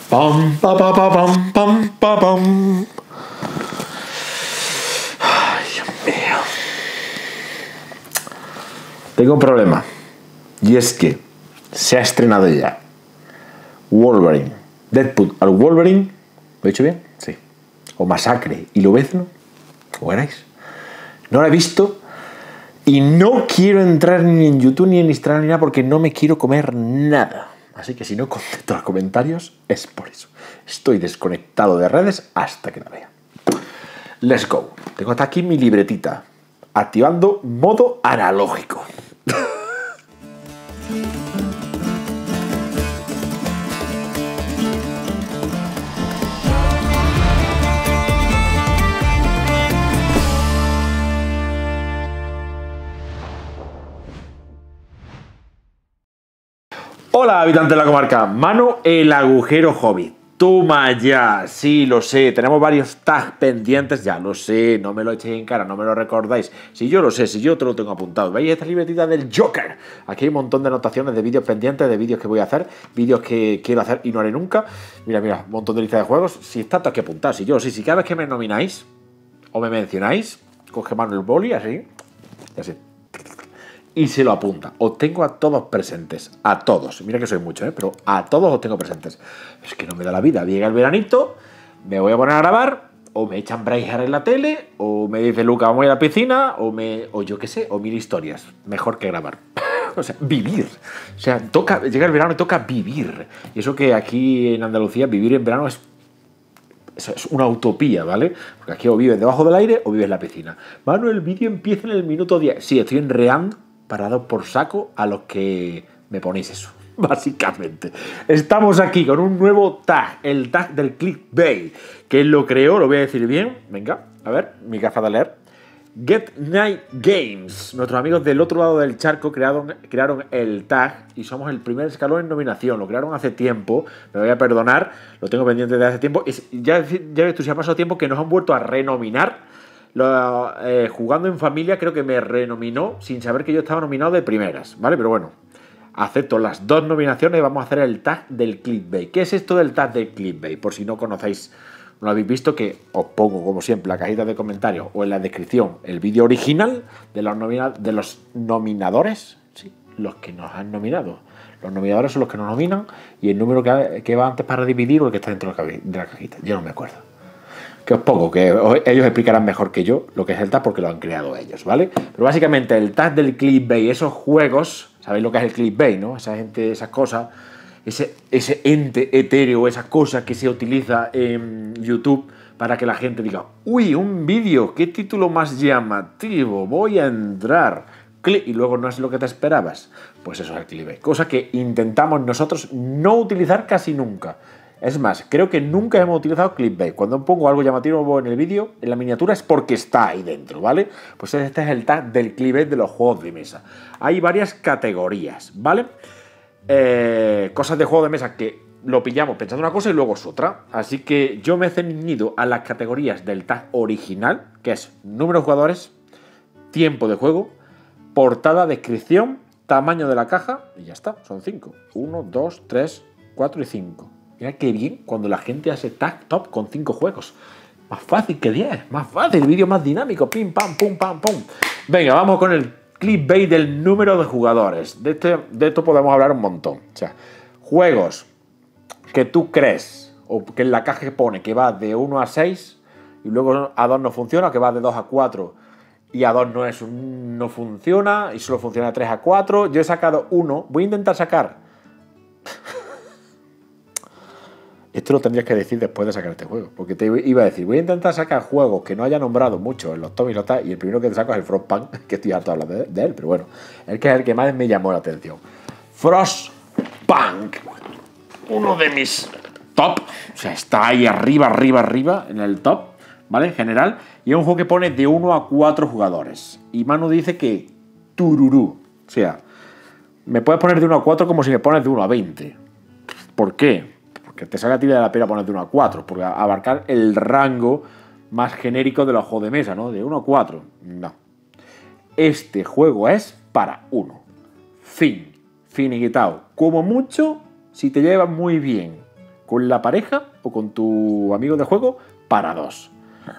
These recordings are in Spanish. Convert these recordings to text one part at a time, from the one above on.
Pam, pa, pa, pa, pam, pam, pa, pam. Ay, Dios mío. Tengo un problema. Y es que se ha estrenado ya Wolverine, Deadpool al Wolverine. ¿Lo he dicho bien? Sí. O Masacre y Lobezno, como queráis. No la he visto y no quiero entrar ni en YouTube ni en Instagram ni nada porque no me quiero comer nada. Así que si no contesto los comentarios es por eso. Estoy desconectado de redes hasta que la vea. Let's go. Tengo hasta aquí mi libretita. Activando modo analógico. Hola, habitantes de la comarca. Mano el agujero hobby. Toma ya. Sí, lo sé. Tenemos varios tags pendientes. Ya lo sé. No me lo echéis en cara. No me lo recordáis. Si yo lo sé. Si yo te lo tengo apuntado. ¿Veis esta libretita del Joker? Aquí hay un montón de anotaciones de vídeos pendientes. De vídeos que voy a hacer. Vídeos que quiero hacer y no haré nunca. Mira, mira. Un montón de lista de juegos. Si está todo aquí apuntado. Si yo lo sé. Si cada vez que me nomináis o me mencionáis, coge mano el boli así. Y así. Y se lo apunta. Os tengo a todos presentes. A todos. Mira que soy mucho, pero a todos os tengo presentes. Es que no me da la vida. Llega el veranito, me voy a poner a grabar, o me echan Braillear en la tele, o me dice Luca, vamos a ir a la piscina, o yo qué sé, o mil historias. Mejor que grabar. O sea, vivir. O sea, llega el verano y toca vivir. Y eso que aquí en Andalucía, vivir en verano es una utopía, ¿vale? Porque aquí o vives debajo del aire o vives en la piscina. Manu, el vídeo empieza en el minuto 10. Sí, estoy enreando para dar por saco a los que me ponéis eso, básicamente. Estamos aquí con un nuevo tag, el tag del clickbait. ¿Quién lo creó? Lo voy a decir bien. Venga, a ver, mi gafa de leer. Get Night Games. Nuestros amigos del otro lado del charco crearon el tag y somos el primer escalón en nominación. Lo crearon hace tiempo, me voy a perdonar, lo tengo pendiente de hace tiempo. Ya ves tú, si ha pasado tiempo que nos han vuelto a renominar. Jugando en familia creo que me renominó sin saber que yo estaba nominado de primeras, ¿vale? Pero bueno, acepto las dos nominaciones y vamos a hacer el tag del clickbait. ¿Qué es esto del tag del clickbait? Por si no conocéis, no lo habéis visto, que os pongo como siempre en la cajita de comentarios o en la descripción el vídeo original de los nominadores, sí, los que nos han nominado. Los nominadores son los que nos nominan y el número que va antes para dividir o el que está dentro de la cajita. Yo no me acuerdo. Que os pongo, que ellos explicarán mejor que yo lo que es el tag porque lo han creado ellos, ¿vale? Pero básicamente el tag del clickbait, esos juegos, ¿sabéis lo que es el clickbait, no? Esa gente, esas cosas, ese ente etéreo, esa cosa que se utiliza en YouTube para que la gente diga, uy, un vídeo, qué título más llamativo, voy a entrar, y luego no es lo que te esperabas. Pues eso es el clickbait, cosa que intentamos nosotros no utilizar casi nunca. Es más, creo que nunca hemos utilizado clickbait. Cuando pongo algo llamativo en el vídeo, en la miniatura, es porque está ahí dentro, ¿vale? Pues este es el tag del clickbait de los juegos de mesa. Hay varias categorías, ¿vale? Cosas de juego de mesa que lo pillamos pensando una cosa y luego es otra. Así que yo me he ceñido a las categorías del tag original, que es número de jugadores, tiempo de juego, portada, descripción, tamaño de la caja, y ya está, son 5. 1, 2, 3, 4 y 5. Mira qué bien cuando la gente hace tag top con 5 juegos. Más fácil que 10, más fácil, el vídeo más dinámico, pim, pam, pum, pam, pum. Venga, vamos con el clickbait del número de jugadores. De esto podemos hablar un montón. O sea, juegos que tú crees, o que en la caja pone que va de 1 a 6, y luego a 2 no funciona, que va de 2 a 4, y a 2 no funciona, y solo funciona de 3 a 4. Yo he sacado uno, voy a intentar sacar... Esto lo tendrías que decir después de sacar este juego. Porque te iba a decir, voy a intentar sacar juegos que no haya nombrado mucho en los top y los tag, y el primero que te saco es el Frostpunk, que estoy harto hablando de él, pero bueno, el que es el que más me llamó la atención. Frostpunk, uno de mis top, o sea, está ahí arriba en el top, ¿vale? En general, y es un juego que pone de 1 a 4 jugadores. Y Manu dice que tururú, o sea, me puedes poner de 1 a 4 como si me pones de 1 a 20. ¿Por qué? Que te salga a ti de la pena poner de 1 a 4, porque abarcar el rango más genérico de los juegos de mesa, ¿no? De 1 a 4, no. Este juego es para 1. Finiquitado. Como mucho, si te llevas muy bien con la pareja o con tu amigo de juego para 2.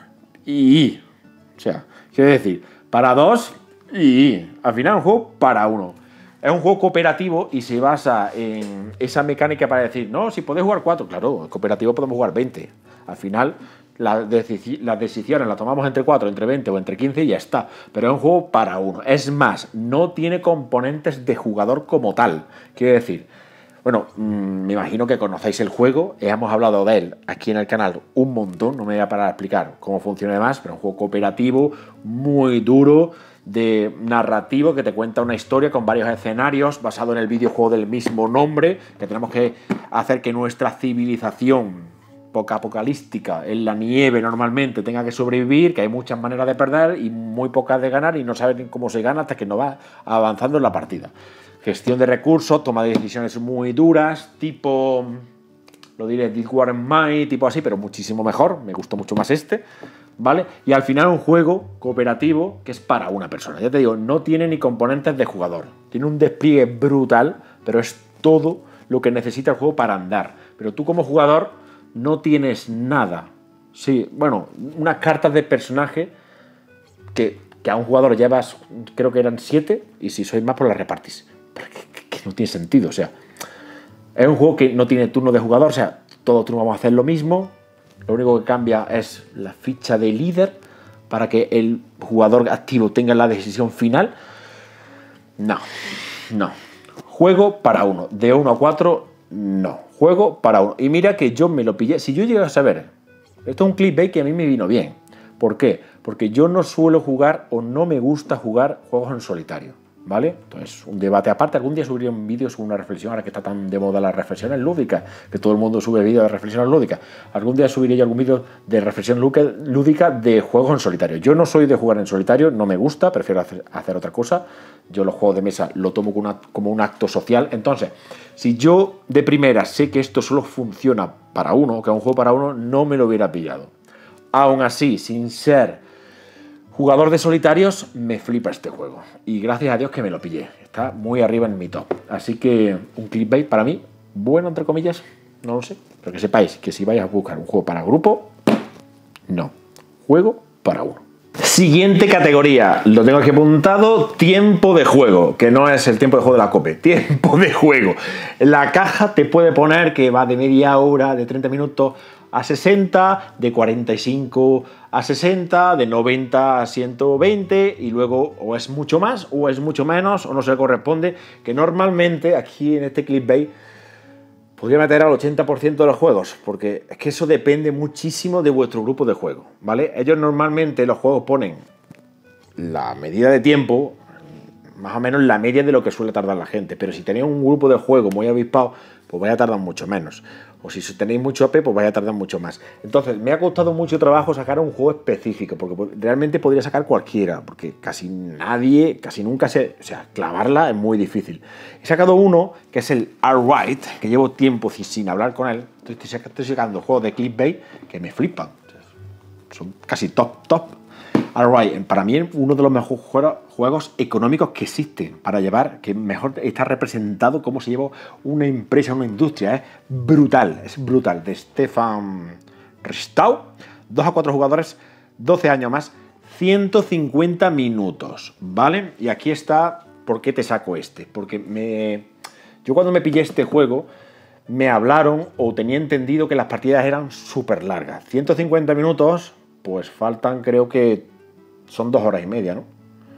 O sea, quiero decir, para 2 y al final es un juego para 1. Es un juego cooperativo y se basa en esa mecánica para decir, no, si podéis jugar 4, claro, en cooperativo podemos jugar 20. Al final, las decisiones las tomamos entre 4, entre 20 o entre 15 y ya está. Pero es un juego para 1. Es más, no tiene componentes de jugador como tal. Quiero decir, bueno, me imagino que conocéis el juego, hemos hablado de él aquí en el canal un montón, no me voy a parar a explicar cómo funciona y demás, pero es un juego cooperativo, muy duro, de narrativo, que te cuenta una historia con varios escenarios basado en el videojuego del mismo nombre, que tenemos que hacer que nuestra civilización poco apocalíptica en la nieve normalmente tenga que sobrevivir, que hay muchas maneras de perder y muy pocas de ganar y no saben cómo se gana hasta que no va avanzando en la partida. Gestión de recursos, toma de decisiones muy duras, tipo, lo diré, This War in Mine, tipo así, pero muchísimo mejor, me gustó mucho más este, ¿vale? Y al final un juego cooperativo que es para una persona. Ya te digo, no tiene ni componentes de jugador, tiene un despliegue brutal, pero es todo lo que necesita el juego para andar. Pero tú como jugador no tienes nada. Sí, bueno, unas cartas de personaje que a un jugador llevas, creo que eran 7, y si sois más, pues las repartís. Pero que no tiene sentido, o sea, es un juego que no tiene turno de jugador, o sea, todos turnos vamos a hacer lo mismo, lo único que cambia es la ficha de líder para que el jugador activo tenga la decisión final. No. Juego para 1, de 1 a 4, no. Juego para 1. Y mira que yo me lo pillé, si yo llego a saber, esto es un clickbait que a mí me vino bien. ¿Por qué? Porque yo no suelo jugar o no me gusta jugar juegos en solitario, ¿vale? Entonces, un debate aparte. Algún día subiré un vídeo sobre una reflexión, ahora que está tan de moda las reflexiones lúdicas, que todo el mundo sube vídeos de reflexiones lúdicas. Algún día subiré yo algún vídeo de reflexión lúdica de juegos en solitario. Yo no soy de jugar en solitario, no me gusta, prefiero hacer otra cosa. Yo los juegos de mesa lo tomo como un acto social. Entonces, si yo de primera sé que esto solo funciona para uno, que es un juego para uno, no me lo hubiera pillado. Aún así, sin ser jugador de solitarios, me flipa este juego. Y gracias a Dios que me lo pillé. Está muy arriba en mi top. Así que un clickbait para mí, bueno, entre comillas, no lo sé. Pero que sepáis que si vais a buscar un juego para grupo, no. Juego para uno. Siguiente categoría, lo tengo aquí apuntado, tiempo de juego, que no es el tiempo de juego de la COPE, tiempo de juego. La caja te puede poner que va de media hora, de 30 minutos a 60, de 45 a 60, de 90 a 120 y luego o es mucho más o es mucho menos o no se le corresponde, que normalmente aquí en este clickbait podría meter al 80% de los juegos, porque es que eso depende muchísimo de vuestro grupo de juego, ¿vale? Ellos normalmente los juegos ponen la medida de tiempo, más o menos la media de lo que suele tardar la gente, pero si tenéis un grupo de juego muy avispado, pues vaya a tardar mucho menos. O si tenéis mucho AP, pues vaya a tardar mucho más. Entonces, me ha costado mucho trabajo sacar un juego específico, porque realmente podría sacar cualquiera, porque casi nadie, casi nunca o sea, clavarla es muy difícil. He sacado uno, que es el Alright, que llevo tiempo sin hablar con él. Estoy sacando juegos de clickbait que me flipan. Son casi top. Alright, para mí es uno de los mejores juegos económicos que existen para llevar, que mejor está representado cómo se lleva una empresa, una industria. Es brutal, de Stefan Ristau. 2 a 4 jugadores, 12 años más, 150 minutos, ¿vale? Y aquí está por qué te saco este. Porque yo cuando me pillé este juego, me hablaron o tenía entendido que las partidas eran súper largas. 150 minutos, pues faltan, creo que son 2 horas y media, ¿no?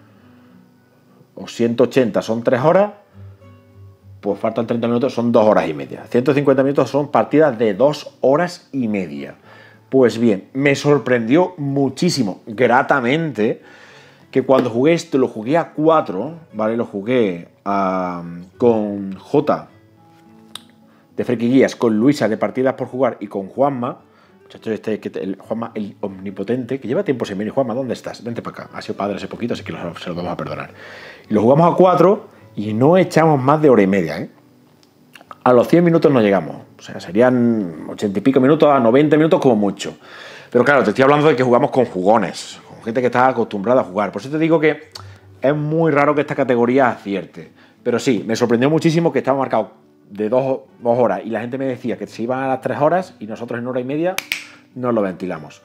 O 180 son 3 horas, pues faltan 30 minutos, son 2 horas y media. 150 minutos son partidas de 2 horas y media. Pues bien, me sorprendió muchísimo, gratamente, que cuando jugué esto, lo jugué a 4, ¿vale? Lo jugué con J de Friki Guías, con Luisa de Partidas por Jugar y con Juanma. Muchachos, Juanma, el omnipotente, que lleva tiempo sin venir. Juanma, ¿dónde estás? Vente para acá. Ha sido padre hace poquito, así que se lo vamos a perdonar. Y lo jugamos a 4 y no echamos más de hora y media, ¿eh? A los 100 minutos no llegamos. O sea, serían 80 y pico minutos a 90 minutos como mucho. Pero claro, te estoy hablando de que jugamos con jugones, con gente que está acostumbrada a jugar. Por eso te digo que es muy raro que esta categoría acierte. Pero sí, me sorprendió muchísimo que estaba marcado de dos horas y la gente me decía que se iban a las 3 horas y nosotros en 1 hora y media nos lo ventilamos.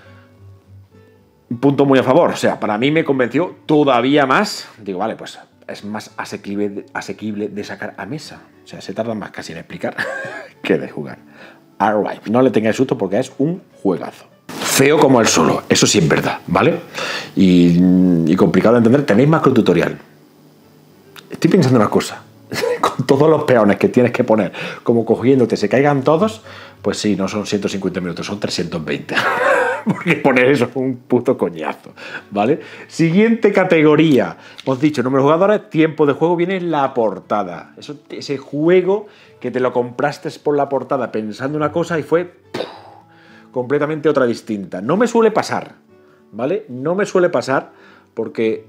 Un punto muy a favor, o sea, para mí me convenció todavía más. Digo, vale, pues es más asequible de sacar a mesa. O sea, se tarda más casi en explicar que de jugar. Arrive. No le tengáis susto porque es un juegazo. Feo como el solo, eso sí es verdad, ¿vale? Y complicado de entender. Tenéis macrotutorial. Estoy pensando una cosa. Con todos los peones que tienes que poner, como cogiéndote, se caigan todos, pues sí, no son 150 minutos, son 320. Porque poner eso es un puto coñazo, ¿vale? Siguiente categoría. Hemos dicho número de jugadores, tiempo de juego, viene la portada. Ese juego que te lo compraste por la portada pensando una cosa y fue completamente otra distinta. No me suele pasar, ¿vale? No me suele pasar porque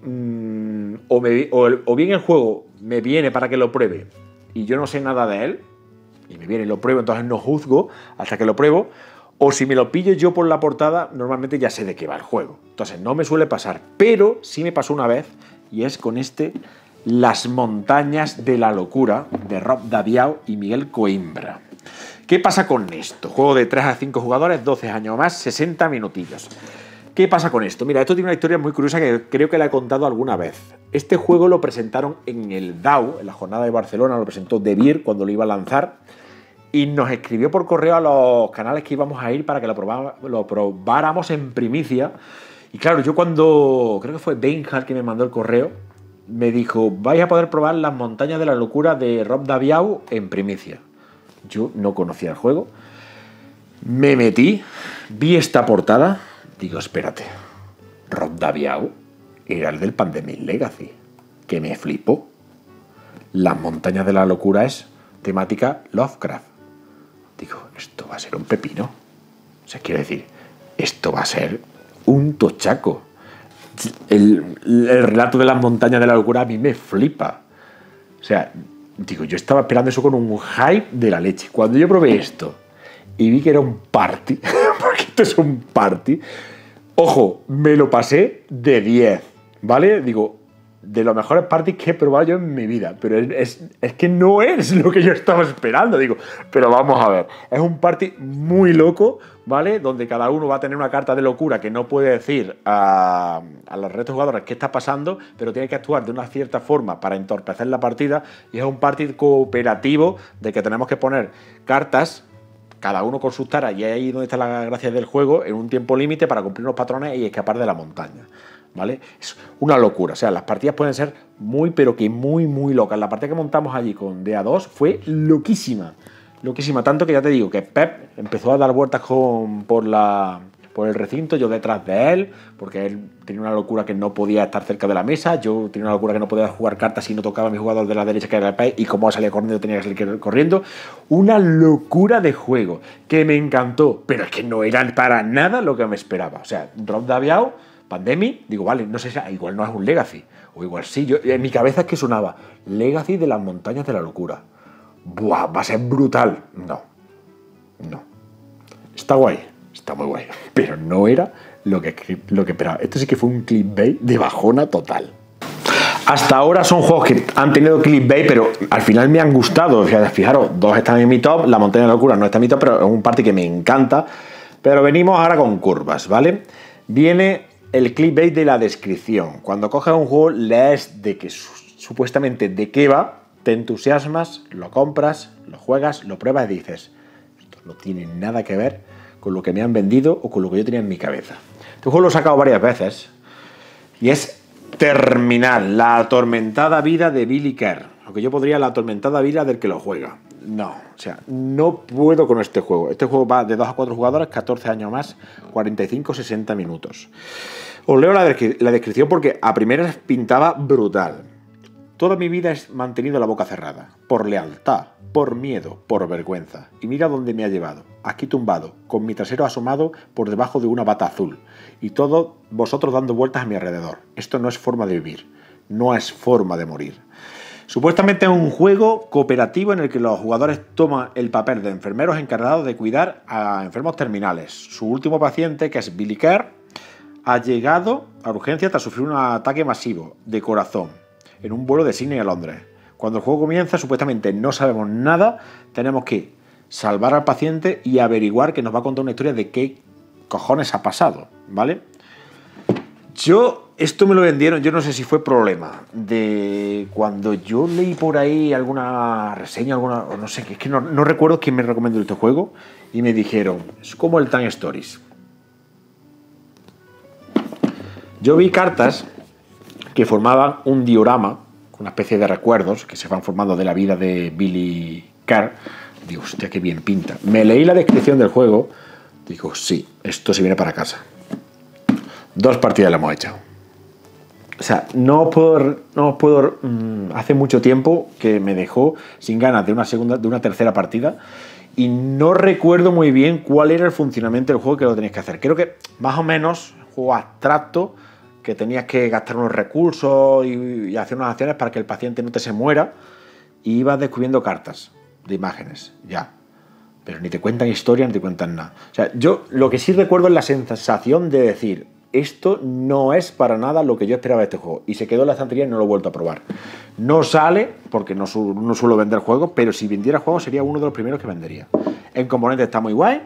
o bien el juego me viene para que lo pruebe y yo no sé nada de él, y me viene y lo pruebo, entonces no juzgo hasta que lo pruebo, o si me lo pillo yo por la portada, normalmente ya sé de qué va el juego. Entonces no me suele pasar, pero sí me pasó una vez, y es con Las montañas de la locura, de Rob Daviau y Miguel Coimbra. ¿Qué pasa con esto? Juego de 3 a 5 jugadores, 12 años más, 60 minutillos. ¿Qué pasa con esto? Mira, esto tiene una historia muy curiosa que creo que la he contado alguna vez. Este juego lo presentaron en el DAO, en la jornada de Barcelona, lo presentó De Beer cuando lo iba a lanzar, y nos escribió por correo a los canales que íbamos a ir para que lo probáramos en primicia. Y claro, yo creo que fue Benhard que me mandó el correo, me dijo, vais a poder probar Las montañas de la locura de Rob Daviau en primicia. Yo no conocía el juego, me metí, vi esta portada, digo, espérate, Rob Daviau era el del Pandemic Legacy, que me flipó. Las montañas de la locura es temática Lovecraft. Digo, esto va a ser un pepino. O sea, quiero decir, esto va a ser un tochaco. El relato de Las montañas de la locura a mí me flipa. O sea, digo, yo estaba esperando eso con un hype de la leche. Cuando yo probé esto y vi que era un party, porque esto es un party, ojo, me lo pasé de 10, ¿vale? Digo, de los mejores parties que he probado yo en mi vida, pero es que no es lo que yo estaba esperando, digo, pero vamos a ver, es un party muy loco, ¿vale? Donde cada uno va a tener una carta de locura que no puede decir a los restos jugadores qué está pasando, pero tiene que actuar de una cierta forma para entorpecer la partida, y es un party cooperativo de que tenemos que poner cartas, cada uno con sus taras, y ahí donde está la gracia del juego, en un tiempo límite para cumplir unos patrones y escapar de la montaña, ¿vale? Es una locura, o sea, las partidas pueden ser muy, pero que muy, muy locas. La partida que montamos allí con DA2 fue loquísima, loquísima, tanto que ya te digo que Pep empezó a dar vueltas por el recinto, yo detrás de él, porque él tenía una locura que no podía estar cerca de la mesa, yo tenía una locura que no podía jugar cartas si no tocaba a mi jugador de la derecha, que era el Pep, y como salía corriendo tenía que salir corriendo. Una locura de juego que me encantó, pero es que no era para nada lo que me esperaba. O sea, Rob Daviau, Pandemic, digo, vale, no sé, igual no es un Legacy, o igual sí, yo, en mi cabeza es que sonaba Legacy de Las montañas de la locura. Buah, va a ser brutal. No. Está guay, está muy guay, pero no era lo que esperaba. Esto sí que fue un clickbait de bajona total. Hasta ahora son juegos que han tenido clickbait, pero al final me han gustado. Fijaros, 2 están en mi top, La montaña de la locura no está en mi top, pero es un party que me encanta. Pero venimos ahora con curvas, ¿vale? Viene el clickbait de la descripción. Cuando coges un juego, lees de que supuestamente de qué va, te entusiasmas, lo compras, lo juegas, lo pruebas y dices, esto no tiene nada que ver con lo que me han vendido o con lo que yo tenía en mi cabeza. Este juego lo he sacado varias veces y es Terminal, la atormentada vida de Billy Kerr. Aunque yo podría la atormentada vida del que lo juega. No, o sea, no puedo con este juego. Este juego va de 2 a 4 jugadores, 14 años más, 45-60 minutos. Os leo la descripción porque a primeras pintaba brutal. Toda mi vida he mantenido la boca cerrada, por lealtad, por miedo, por vergüenza. Y mira dónde me ha llevado, aquí tumbado, con mi trasero asomado por debajo de una bata azul. Y todos vosotros dando vueltas a mi alrededor. Esto no es forma de vivir, no es forma de morir. Supuestamente es un juego cooperativo en el que los jugadores toman el papel de enfermeros encargados de cuidar a enfermos terminales. Su último paciente, que es Billy Kerr, ha llegado a urgencia tras sufrir un ataque masivo de corazón en un vuelo de Sydney a Londres. Cuando el juego comienza, supuestamente no sabemos nada, tenemos que salvar al paciente y averiguar, que nos va a contar una historia de qué cojones ha pasado, ¿vale? Esto me lo vendieron, yo no sé si fue problema de cuando yo leí por ahí alguna reseña, o no sé, es que no recuerdo quién me recomendó este juego, y me dijeron, es como el Time Stories. Yo vi cartas que formaban un diorama, una especie de recuerdos que se van formando de la vida de Billy Carr. Digo, hostia, qué bien pinta. Me leí la descripción del juego, digo, sí, esto se viene para casa. 2 partidas le hemos echado. O sea, no puedo hace mucho tiempo que me dejó sin ganas de una tercera partida, y no recuerdo muy bien cuál era el funcionamiento del juego que lo tenías que hacer. Creo que más o menos un juego abstracto, que tenías que gastar unos recursos y hacer unas acciones para que el paciente no te se muera, y ibas descubriendo cartas de imágenes, ya. Pero ni te cuentan historia, ni te cuentan nada. O sea, yo lo que sí recuerdo es la sensación de decir, esto no es para nada lo que yo esperaba de este juego. Y se quedó en la estantería y no lo he vuelto a probar. No sale, porque no suelo vender juegos, pero si vendiera juegos sería uno de los primeros que vendería. En componentes está muy guay.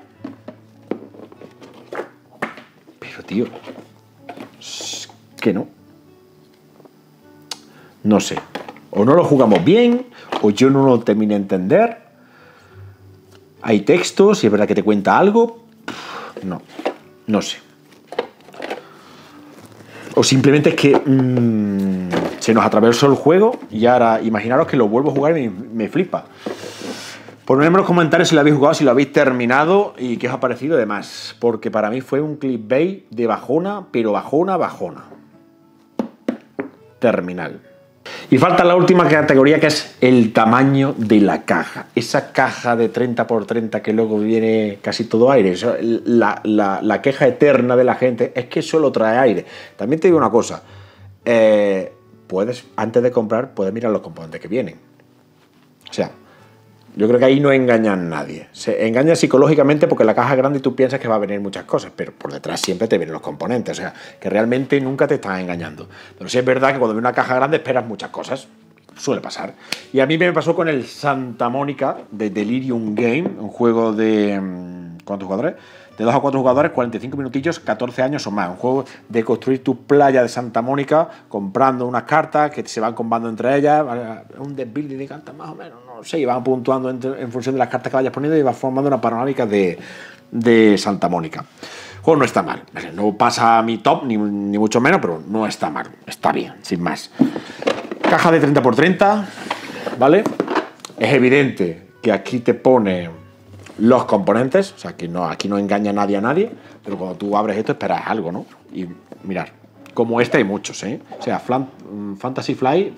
Pero, tío, que no. No sé. O no lo jugamos bien, o yo no lo terminé de entender. Hay textos, si es verdad que te cuenta algo. No sé. O simplemente es que se nos atravesó el juego y ahora imaginaros que lo vuelvo a jugar y me flipa. Ponedme en los comentarios si lo habéis jugado, si lo habéis terminado y qué os ha parecido y demás. Porque para mí fue un clickbait de bajona, pero bajona. Terminal. Y falta la última categoría, que es el tamaño de la caja. Esa caja de 30×30 que luego viene casi todo aire. La queja eterna de la gente es que solo trae aire. También te digo una cosa. Antes de comprar, puedes mirar los componentes que vienen. O sea, yo creo que ahí no engañan a nadie. Se engaña psicológicamente porque la caja es grande y tú piensas que va a venir muchas cosas, pero por detrás siempre te vienen los componentes. O sea, que realmente nunca te están engañando. Pero sí es verdad que cuando ves una caja grande esperas muchas cosas. Suele pasar. Y a mí me pasó con el Santa Mónica de Delirium Game, un juego de... ¿cuántos jugadores? De 2 a 4 jugadores, 45 minutillos, 14 años o más. Un juego de construir tu playa de Santa Mónica comprando unas cartas que se van combando entre ellas. Un deck-building de cartas más o menos, no sé, y van puntuando en función de las cartas que vayas poniendo y vas formando una panorámica de Santa Mónica. El juego no está mal. No pasa a mi top, ni mucho menos, pero no está mal. Está bien, sin más. Caja de 30×30, ¿vale? Es evidente que aquí te pone los componentes, o sea, que aquí no engaña nadie a nadie, pero cuando tú abres esto esperas algo, ¿no? Y mirar, como este hay muchos, ¿eh? O sea, Fantasy Flight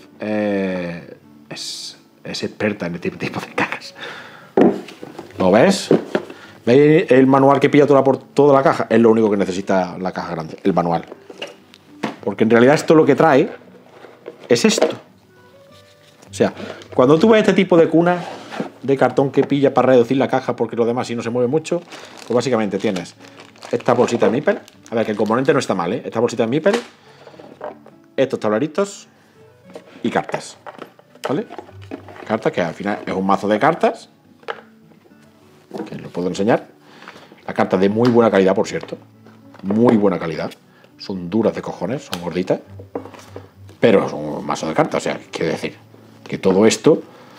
es experta en este tipo de cajas. ¿Lo ves? ¿Veis el manual que pilla toda la caja? Es lo único que necesita la caja grande, el manual. Porque en realidad esto lo que trae es esto. O sea, cuando tú ves este tipo de cuna de cartón que pilla para reducir la caja porque lo demás si no se mueve mucho, pues básicamente tienes esta bolsita de Meeple. A ver, que el componente no está mal, ¿eh? Esta bolsita de Meeple, estos tableritos y cartas, ¿vale? Cartas que al final es un mazo de cartas, que lo puedo enseñar. Las cartas de muy buena calidad, por cierto. Muy buena calidad. Son duras de cojones, son gorditas. Pero son un mazo de cartas, o sea, quiere decir que todo esto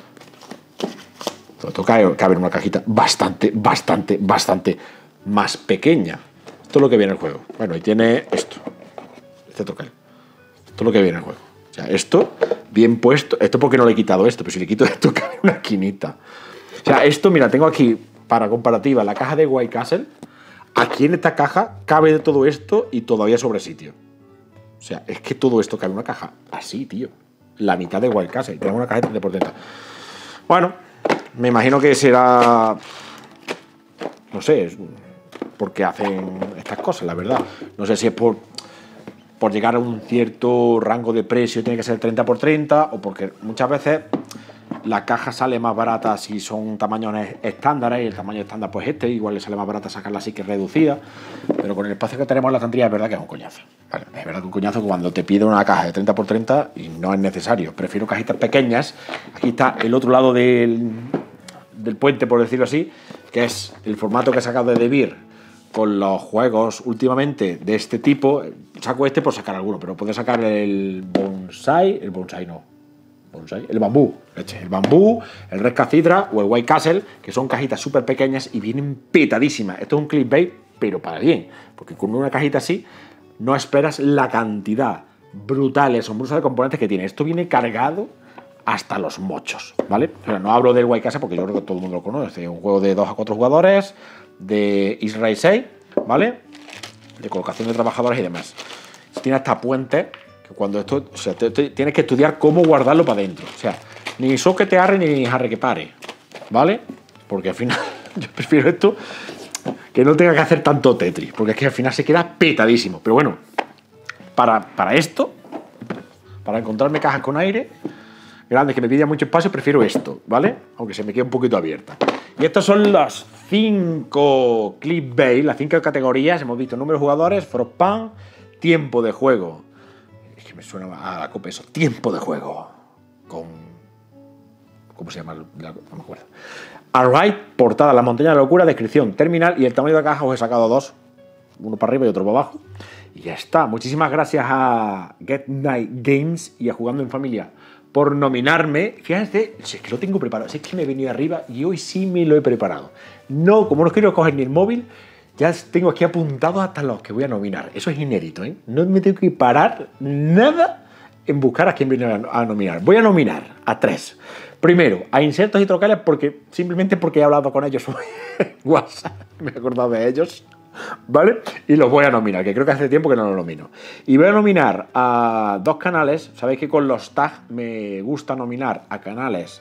cabe en una cajita bastante más pequeña. Esto es lo que viene en el juego. Bueno, y tiene esto. Este troquel. Esto es lo que viene en el juego. O sea, esto bien puesto. Esto porque no le he quitado esto, pero si le quito esto cabe en una esquinita. O sea, esto, mira, tengo aquí para comparativa la caja de White Castle. Aquí en esta caja cabe de todo esto y todavía sobre sitio. O sea, es que todo esto cabe en una caja así, tío. La mitad de White Castle. Tengo una cajeta de por dentro. Bueno, me imagino que será... No sé, porque hacen estas cosas, la verdad. No sé si es por llegar a un cierto rango de precio tiene que ser 30×30 o porque muchas veces la caja sale más barata si son tamaños estándares, y el tamaño estándar pues igual le sale más barata sacarla así que reducida, pero con el espacio que tenemos en la estantería es verdad que es un coñazo. Vale, es verdad que un coñazo cuando te pide una caja de 30 por 30 y no es necesario, prefiero cajitas pequeñas. Aquí está el otro lado del puente, por decirlo así, que es el formato que he sacado de Devir con los juegos últimamente de este tipo. Saco este por sacar alguno, pero puedo sacar el bonsai, el bambú, el Red Cathedral o el White Castle, que son cajitas súper pequeñas y vienen petadísimas. Esto es un clickbait, pero para bien, porque con una cajita así no esperas la cantidad brutal, asombrosa de componentes que tiene. Esto viene cargado hasta los mochos, ¿vale? Pero no hablo del White Castle porque yo creo que todo el mundo lo conoce. Es un juego de 2 a 4 jugadores, de Israel 6, ¿vale? De colocación de trabajadores y demás. Tiene hasta puentes que cuando esto, o sea, tienes que estudiar cómo guardarlo para adentro. O sea, ni soquetearre ni jarre que pare, ¿vale? Porque al final yo prefiero esto que no tenga que hacer tanto Tetris, porque es que al final se queda petadísimo. Pero bueno, para esto, para encontrarme cajas con aire grandes que me pidan mucho espacio, prefiero esto, ¿vale? Aunque se me quede un poquito abierta. Y estos son los 5 clickbait, las 5 categorías. Hemos visto número de jugadores, Frostpunk, tiempo de juego. Es que me suena a la copa eso. Tiempo de juego. Con... ¿Cómo se llama? No me acuerdo. Alright, portada, la montaña de la locura, descripción, terminal y el tamaño de la caja. Os he sacado 2. Uno para arriba y otro para abajo. Y ya está. Muchísimas gracias a Get Night Games y a Jugando en Familia por nominarme. Fíjense, si es que lo tengo preparado, si es que me he venido arriba y hoy sí me lo he preparado. No, como no quiero coger ni el móvil, ya tengo aquí apuntado hasta los que voy a nominar. Eso es inédito, ¿eh? No me tengo que parar nada en buscar a quién viene a nominar. Voy a nominar a 3. Primero, a Insectos y Trocales, simplemente porque he hablado con ellos en WhatsApp, me he acordado de ellos, ¿vale? Y los voy a nominar, que creo que hace tiempo que no los nomino. Y voy a nominar a 2 canales. Sabéis que con los tags me gusta nominar a canales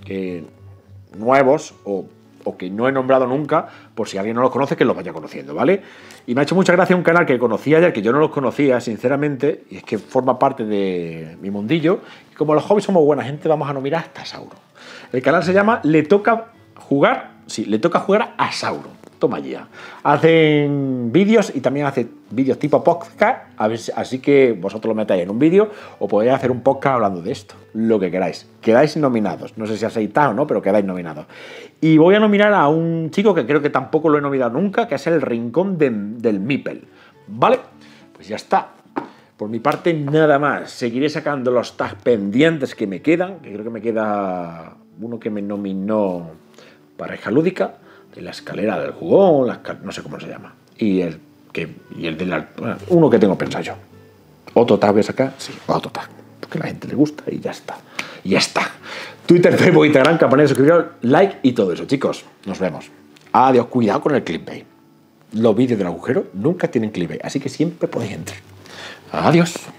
nuevos o que no he nombrado nunca, por si alguien no los conoce, que los vaya conociendo, ¿vale? Y me ha hecho mucha gracia un canal que conocí ayer, que yo no los conocía, sinceramente, y es que forma parte de mi mundillo. Y como los hobbies somos buena gente, vamos a nominar hasta Sauro. El canal se llama Le Toca Jugar a Sauro. Toma ya. Hacen vídeos y también hacen vídeos tipo podcast, así que vosotros lo metéis en un vídeo o podéis hacer un podcast hablando de esto, lo que queráis. Quedáis nominados, no sé si aceitáis o no, pero quedáis nominados. Y voy a nominar a un chico que creo que tampoco lo he nominado nunca, que es el Rincón del Mipel, ¿vale? Pues ya está. Por mi parte, nada más. Seguiré sacando los tags pendientes que me quedan, que creo que me queda uno que me nominó Pareja Lúdica, de la escalera del jugón, no sé cómo se llama. Y el de uno que tengo pensado yo. ¿Otro tag voy a sacar? Sí, otro tag. Porque a la gente le gusta y ya está. Y ya está. Twitter, Facebook, Instagram, campanita de suscripción, like y todo eso, chicos. Nos vemos. Adiós. Cuidado con el clickbait. Los vídeos del agujero nunca tienen clickbait, así que siempre podéis entrar. Adiós.